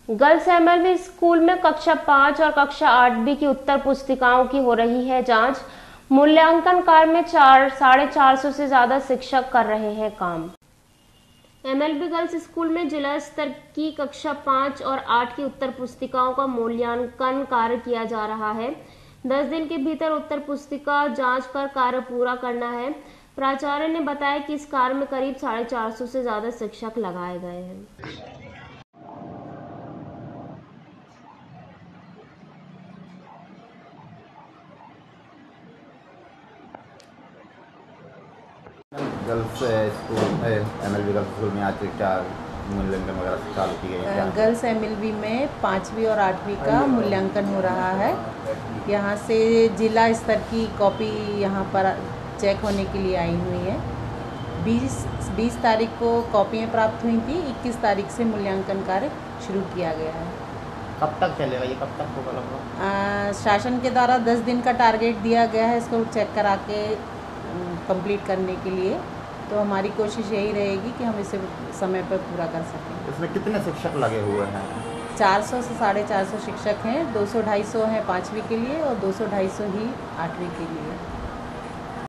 Girls MLV school में कक्षा 5 और कक्षा 8B की उत्तर पुस्तिकाओं की हो रही है जांच। मूल्यांकन कार्य में 450 से ज्यादा शिक्षक कर रहे हैं काम। एमएलवी गर्ल्स स्कूल में जिला स्तर की कक्षा 5 और 8 की उत्तर पुस्तिकाओं का मूल्यांकन कार्य किया जा रहा है। 10 दिन के भीतर उत्तर पुस्तिका जांच कर कार्य पूरा करना है। प्राचार्य ने बताया कि इस कार्य में करीब 450 से ज्यादा शिक्षक लगाए गए हैं। Girls school MLV girls school में आज क्या मूल्यांकन वगैरह चालू की गई है? गर्ल्स एमएलवी में 5वीं और 8वीं का मूल्यांकन हो रहा है। यहाँ से जिला स्तर की कॉपी यहाँ पर चेक होने के लिए आई हुई है। 20 तारीख को कॉपियाँ प्राप्त हुई थी। 21 तारीख से मूल्यांकन कार्य शुरू किया गया है। कब तक चलेगा ये, कब तक होगा लगभग? शासन के द्वारा 10 दिन का टारगेट दिया गया है इसको चेक करा के कंप्लीट करने के लिए। तो हमारी कोशिश यही रहेगी कि हम इसे समय पर पूरा कर सकें। इसमें कितने शिक्षक लगे हुए हैं? 400 से 450 शिक्षक हैं। 200-250 हैं 5वीं के लिए और 200-250 ही 8वीं के लिए।